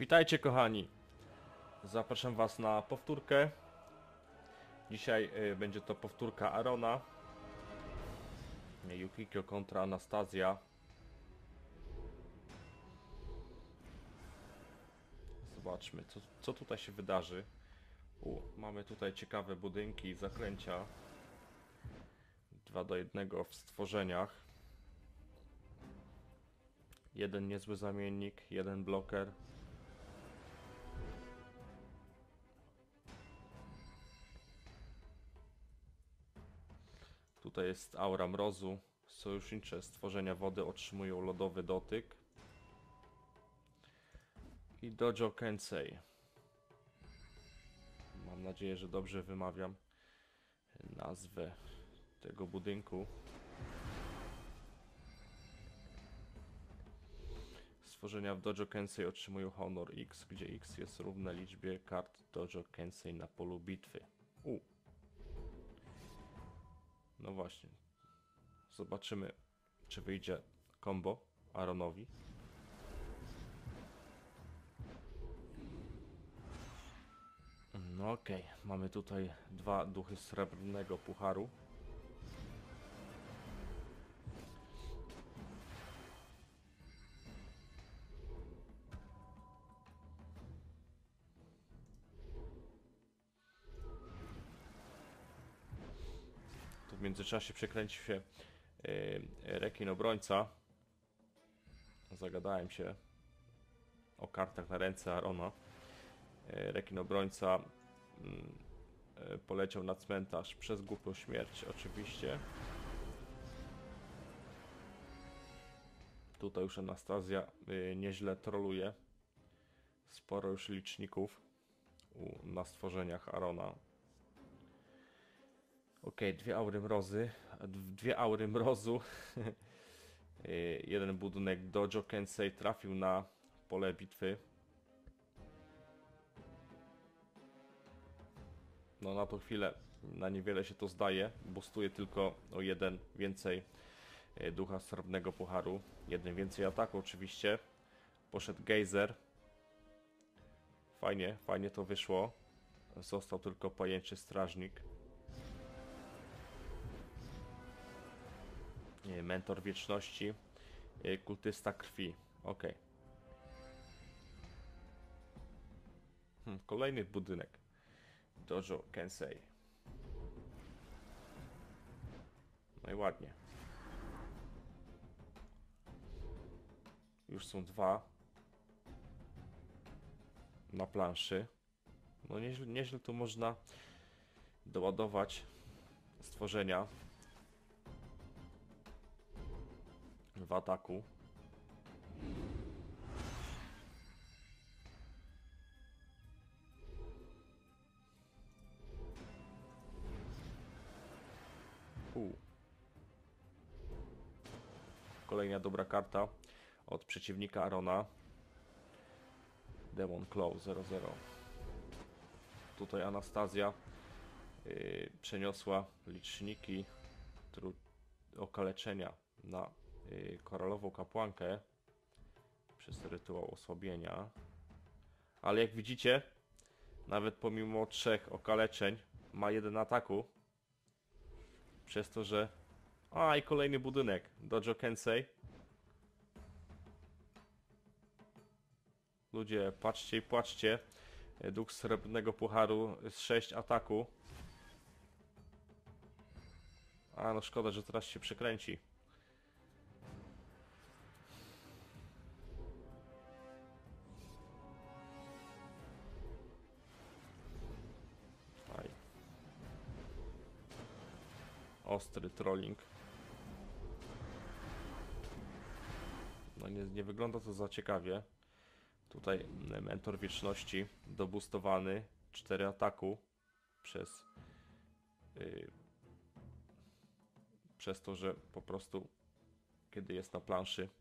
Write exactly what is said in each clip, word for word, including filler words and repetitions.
Witajcie kochani! Zapraszam was na powtórkę. Dzisiaj y, będzie to powtórka Arona. Yukiko kontra Anastazja. Zobaczmy, co, co tutaj się wydarzy. U, mamy tutaj ciekawe budynki i zaklęcia. Dwa do jednego w stworzeniach. Jeden niezły zamiennik, jeden bloker. Tutaj jest aura mrozu. Sojusznicze stworzenia wody otrzymują lodowy dotyk. I Dojo Kensei. Mam nadzieję, że dobrze wymawiam nazwę tego budynku. Stworzenia w Dojo Kensei otrzymują honor X, gdzie X jest równe liczbie kart Dojo Kensei na polu bitwy. U. No właśnie. Zobaczymy, czy wyjdzie combo Aronowi. No okej, okay. Mamy tutaj dwa duchy srebrnego pucharu. Tu w międzyczasie przekręcił się yy, rekin obrońca. Zagadałem się o kartach na ręce Arona. Yy, rekin obrońca yy, poleciał na cmentarz przez głupią śmierć oczywiście. Tutaj już Anastazja yy, nieźle troluje. Sporo już liczników u, na stworzeniach Arona. Ok, dwie aury mrozy, dwie aury mrozu. Jeden budynek Dojo Kensei trafił na pole bitwy. No na tą chwilę na niewiele się to zdaje. Boostuje tylko o jeden więcej ducha srebrnego pucharu. Jeden więcej ataku oczywiście. Poszedł gejzer. Fajnie, fajnie to wyszło. Został tylko pajęczy strażnik. Mentor wieczności, kultysta krwi. Ok. Hmm, kolejny budynek Dojo Kensei. No i ładnie. Już są dwa na planszy. No nieźle, nieźle tu można doładować stworzenia w ataku. U. Kolejna dobra karta od przeciwnika Arona. Demon Claw zero zero. Tutaj Anastazja yy, przeniosła liczniki okaleczenia na koralową kapłankę przez rytuał osłabienia. Ale jak widzicie, nawet pomimo trzech okaleczeń ma jeden ataku. Przez to, że... A, i kolejny budynek Dojo Kensei. Ludzie, patrzcie i płaczcie. Duch srebrnego pucharu z sześć ataku. A, no szkoda, że teraz się przekręci. Ostry trolling. No nie, nie wygląda to za ciekawie. Tutaj mentor wieczności dobustowany. cztery ataku przez yy, przez to, że po prostu kiedy jest na planszy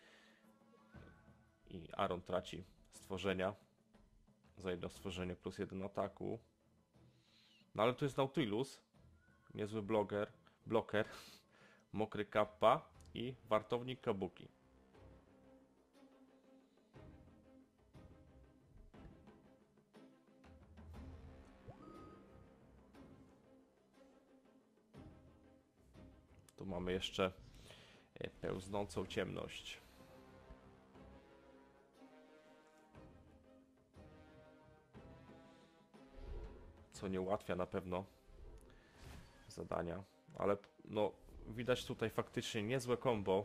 i Aron traci stworzenia za jedno stworzenie plus jeden ataku. No ale tu jest Nautilus. Niezły bloger, bloker, mokry kappa i wartownik kabuki. mamy jeszcze e, pełznącą ciemność. Co nie ułatwia na pewno zadania, ale no widać tutaj faktycznie niezłe combo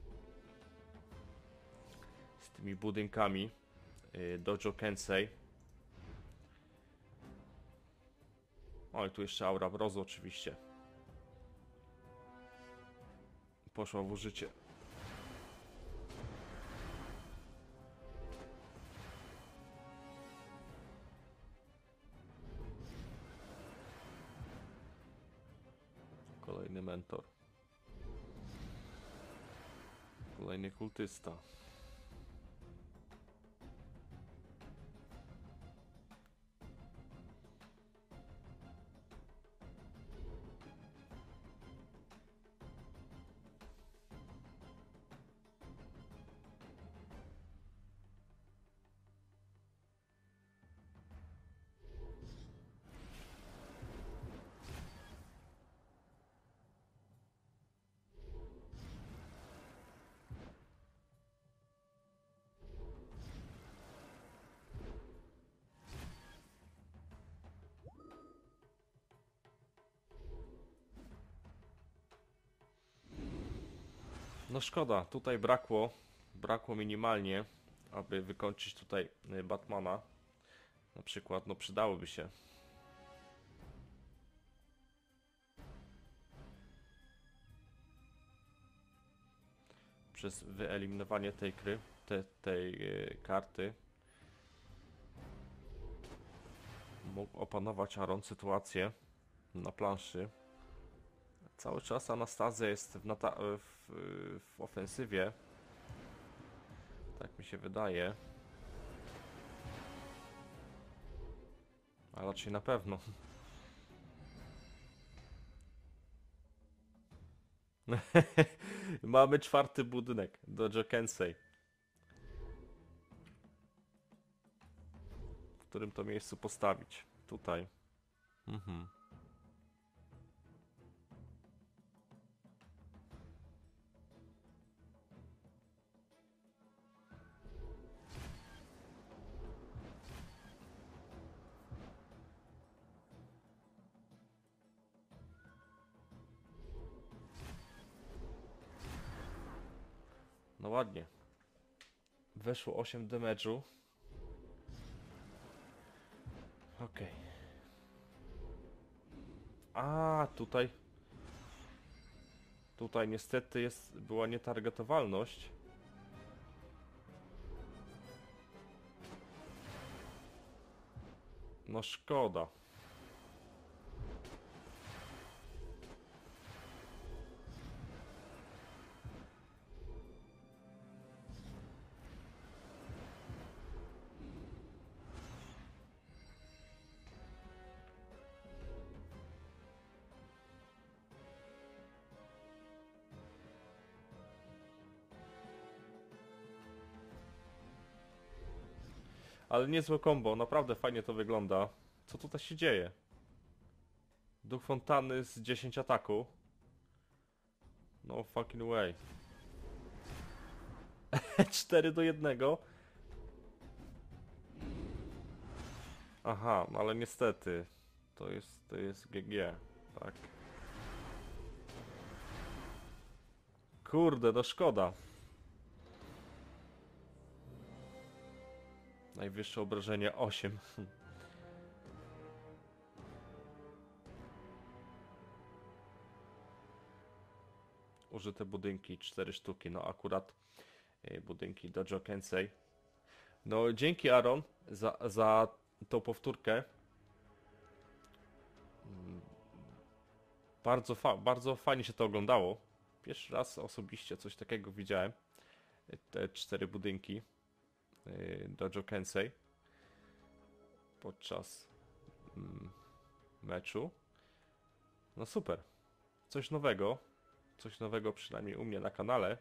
z tymi budynkami yy, Dojo Kensei. O, i tu jeszcze aura mrozu oczywiście poszła w użycie. Kolejny mentor. Kolejny kultysta. No szkoda, tutaj brakło, brakło minimalnie, aby wykończyć tutaj y, Batmana. Na przykład, no przydałoby się. Przez wyeliminowanie tej kry, te, tej y, karty mógł opanować Aaron sytuację na planszy. Cały czas Anastazja jest w, nata w, w ofensywie. Tak mi się wydaje. A raczej na pewno. Mamy czwarty budynek Dojo Kensei. W którym to miejscu postawić? Tutaj. Mhm. No ładnie. Weszło osiem damage'u. Okej. Okay. A tutaj... Tutaj niestety jest, była nietargetowalność. No szkoda. Ale niezłe combo, naprawdę fajnie to wygląda. Co tutaj się dzieje? Duch fontanny z dziesięć ataku. No fucking way. cztery do jednego. Aha, no ale niestety. To jest, to jest G G. Tak. Kurde, no szkoda. Najwyższe obrażenie osiem. Użyte budynki cztery sztuki. No akurat budynki Dojo Kensei. No dzięki Aaron za, za tą powtórkę. Bardzo, fa bardzo fajnie się to oglądało. Pierwszy raz osobiście coś takiego widziałem. Te cztery budynki Dojo Kensei podczas mm, meczu. No super. Coś nowego. Coś nowego przynajmniej u mnie na kanale.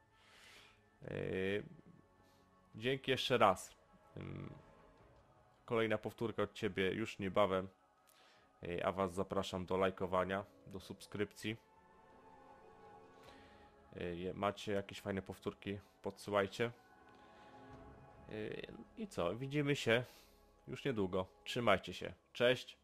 Yy, dzięki jeszcze raz. Yy, kolejna powtórka od Ciebie już niebawem. Yy, a Was zapraszam do lajkowania, do subskrypcji. Y, Macie jakieś fajne powtórki, podsyłajcie. Y, I co? Widzimy się już niedługo. Trzymajcie się. Cześć.